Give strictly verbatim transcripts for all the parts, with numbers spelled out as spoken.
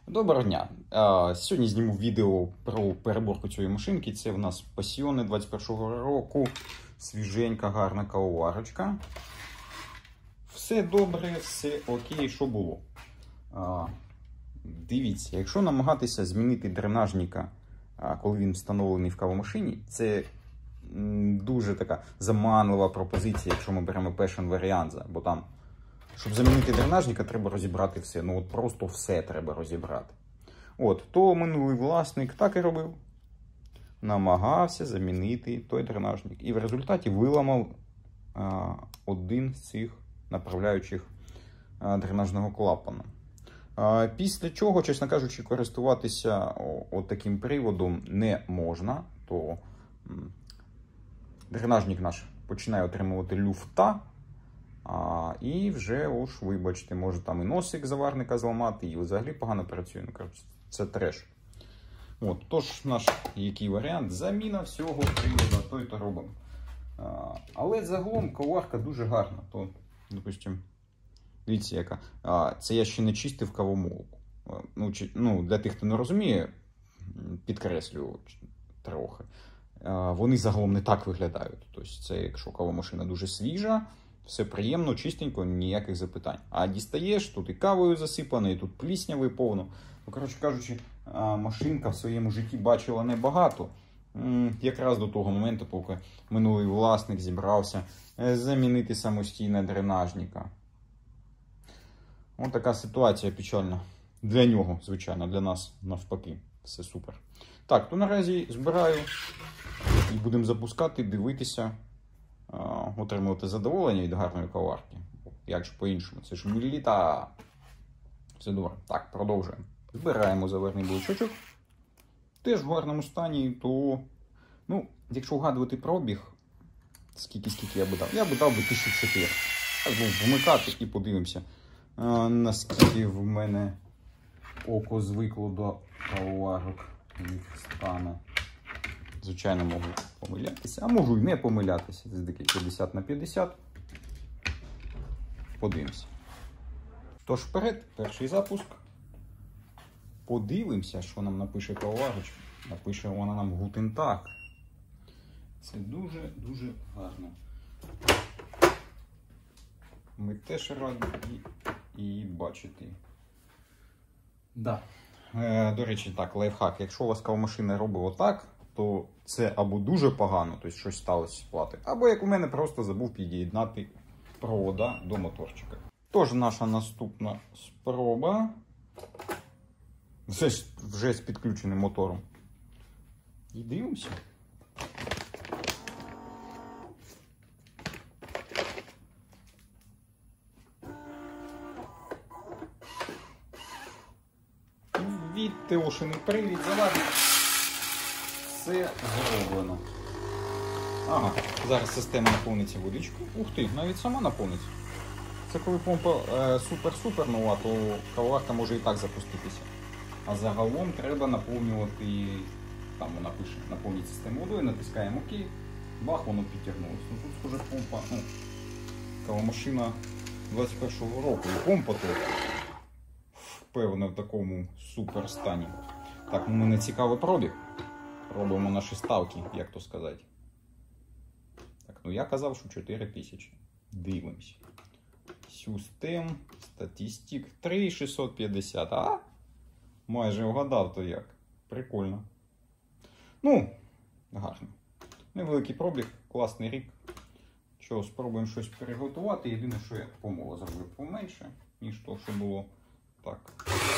Доброго дня! Сьогодні зніму відео про переборку цієї машинки. Це в нас Пасіоне двадцять першого року. Свіженька, гарна кавоварочка. Все добре, все окей, що було. Дивіться, якщо намагатися змінити дренажника, коли він встановлений в кавомашині, це дуже така заманлива пропозиція, якщо ми беремо Passion варіант, бо там, щоб замінити дренажника, треба розібрати все. Ну от просто все треба розібрати. От, то минулий власник так і робив. Намагався замінити той дренажник. І в результаті виламав а, один з цих направляючих а, дренажного клапана. А, після чого, чесно кажучи, користуватися от таким приводом не можна. То м, дренажник наш починає отримувати люфта. А, і вже, уж, вибачте, може там і носик заварника зламати, і взагалі погано працює. Ну, коротше, це треш. От, тож, наш який варіант? Заміна всього приводу, то й то робимо. А, але загалом кавоварка дуже гарна. То, допустим, дивіться яка. А, це я ще не чистив кавомолку. Ну, чи, ну, для тих, хто не розуміє, підкреслюю трохи. А, вони загалом не так виглядають. Тобто, це якщо кавомашина дуже свіжа, все приємно, чистенько, ніяких запитань. А дістаєш, тут і кавою засипано, і тут пліснявий повно. Ну, коротше кажучи, машинка в своєму житті бачила небагато. Якраз до того моменту, поки минулий власник зібрався замінити самостійно дренажника. Ось така ситуація печальна. Для нього, звичайно, для нас навпаки. Все супер. Так, то наразі збираю і будемо запускати, дивитися. Отримувати задоволення від гарної кавоварки. Як ж по-іншому? Це ж міліта. Все добре. Так, продовжуємо. Збираємо заварний блочочок. Теж в гарному стані, то, ну, якщо вгадувати пробіг, скільки-скільки я би дав? Я би дав би тисячу чотири. Так, ну, вмикати і подивимося, а, наскільки в мене око звикло до кавоварок їх стану. Звичайно, можу помилятися, а можу і не помилятися. Це таки п'ятдесят на п'ятдесят. Подивимося. Тож вперед, перший запуск. Подивимося, що нам напише кавоварочка. Напише вона нам Guten Tag. Це дуже-дуже гарно. Ми теж раді її бачити. Да. Е, до речі, так, лайфхак. Якщо у вас кавомашина робить отак, то це або дуже погано, тобто щось сталося з плати, або, як у мене, просто забув під'єднати провода до моторчика. Тож, наша наступна спроба. Це ж вже з підключеним мотором. І дивимося. Відтеошений привід, заварник. Все зроблено. Ага, зараз система наповниться водичкою. Ух ти, навіть сама наповниться. Це коли помпа супер-супер нова, то кавоварка може і так запуститися. А загалом треба наповнювати, там вона пише, наповнити систему водою, натискаємо ОК, бах, воно підтягнулося. Ну тут схоже помпа, ну, кавомашина двадцять першого року, і помпа тут, впевнено, в такому супер стані. Так, ну мене цікавий пробіг. Робимо наші ставки, як то сказати. Так, ну я казав, що чотири тисячі. Дивимося. System, статистик, три тисячі шістсот п'ятдесят. А? Майже вгадав то як. Прикольно. Ну, гарно. Невеликий пробіг, класний рік. Що, спробуємо щось переготувати. Єдине, що я помола зробив поменше, ніж то, що було. Так.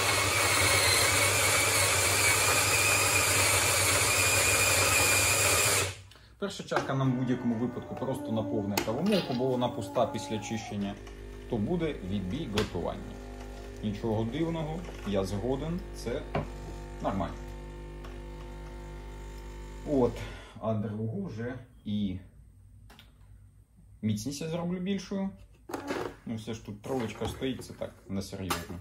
Перша чашка нам в будь-якому випадку просто наповнить кавомолку, бо вона пуста після чищення, то буде відбій готування. Нічого дивного, я згоден, це нормально. От, а другу вже і міцність я зроблю більшою. Ну все ж тут троєчка стоїть, це так, несерйозно.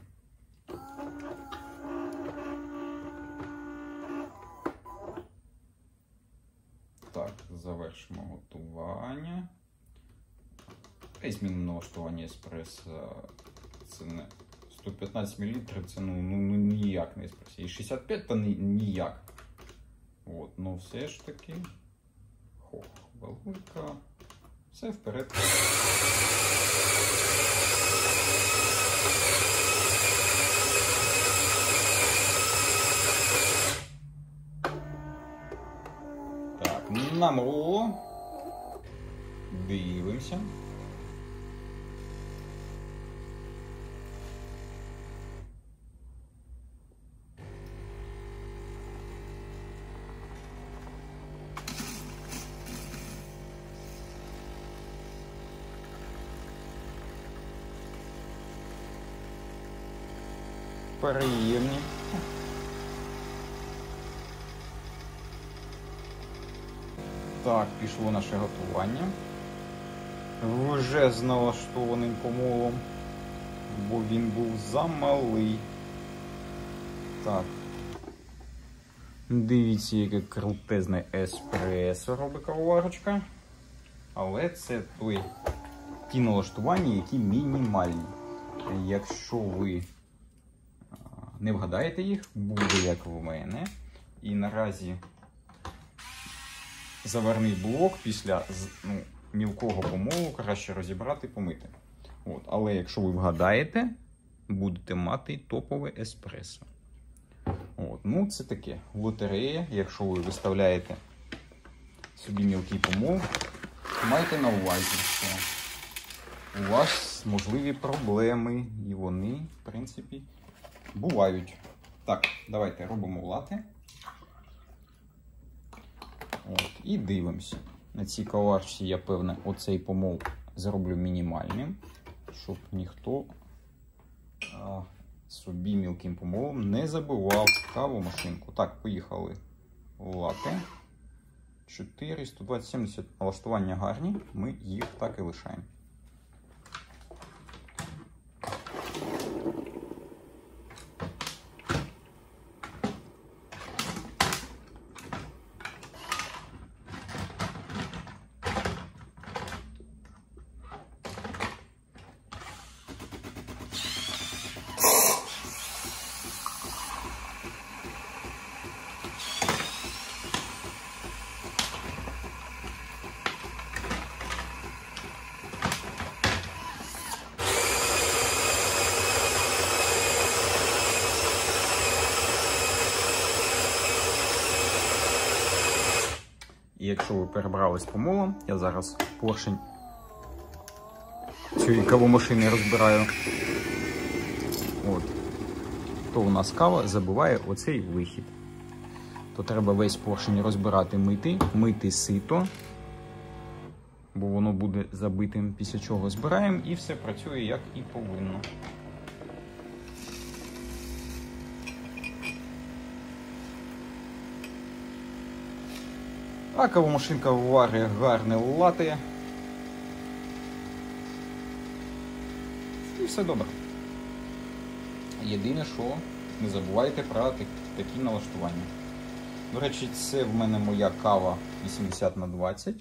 Так, завершимо готування. І змінимо налаштування еспресо. Це не сто п'ятнадцять мілілітрів це ну, ну, ну ніяк не еспресо. І шістдесят п'ять то ні, ніяк. От, ну все ж таки. Хох, велика. Все вперед. Так, намололо. Дивимося. Приємні. Так, пішло наше готування. Вже з налаштованим помолом, бо він був замалий. Так. Дивіться, яке крутезне еспресо робить кавоварочка. Але це той, ті налаштування, які мінімальні. Якщо ви не вгадаєте їх, буде як в мене. І наразі заварний блок після ну, мілкого помолу краще розібрати, помити. От. Але якщо ви вгадаєте, будете мати топове еспресо. От. Ну, це таке лотерея. Якщо ви виставляєте собі мілкий помол, майте на увазі, що у вас можливі проблеми. І вони, в принципі, бувають. Так, давайте робимо лати. От, і дивимося. На цій кавоварці я, певне, оцей помол зроблю мінімальним, щоб ніхто а, собі мілким помолом не забивав кавомашинку. Так, поїхали. Лати. чотири, сто двадцять, сімдесят. Налаштування гарні, ми їх так і лишаємо. І якщо ви перебрались помолом, я зараз поршень цієї кавомашини розбираю, от, то у нас кава забиває оцей вихід. То треба весь поршень розбирати, мити, мити сито, бо воно буде забитим, після чого збираємо і все працює як і повинно. А кавомашинка варить гарне лате. І все добре. Єдине, що не забувайте про такі налаштування. До речі, це в мене моя кава вісімдесят на двадцять.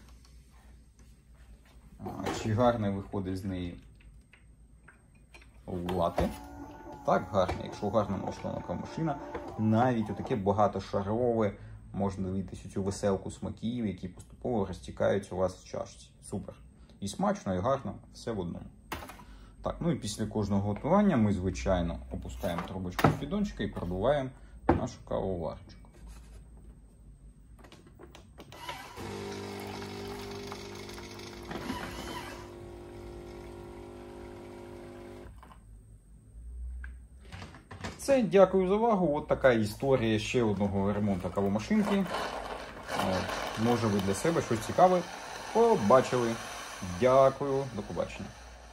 Чи гарне виходить з неї лате? Так, гарне. Якщо гарна налаштована кавомашина, навіть отаке багатошарове, можна дивитися цю веселку смаків, які поступово розтікаються у вас в чашці. Супер. І смачно, і гарно, все в одному. Так, ну і після кожного готування ми, звичайно, опускаємо трубочку в піддончика і продуваємо нашу кавоварочку. Все, дякую за увагу. От така історія ще одного ремонту кавомашинки. Може ви для себе щось цікаве побачили. Дякую, до побачення.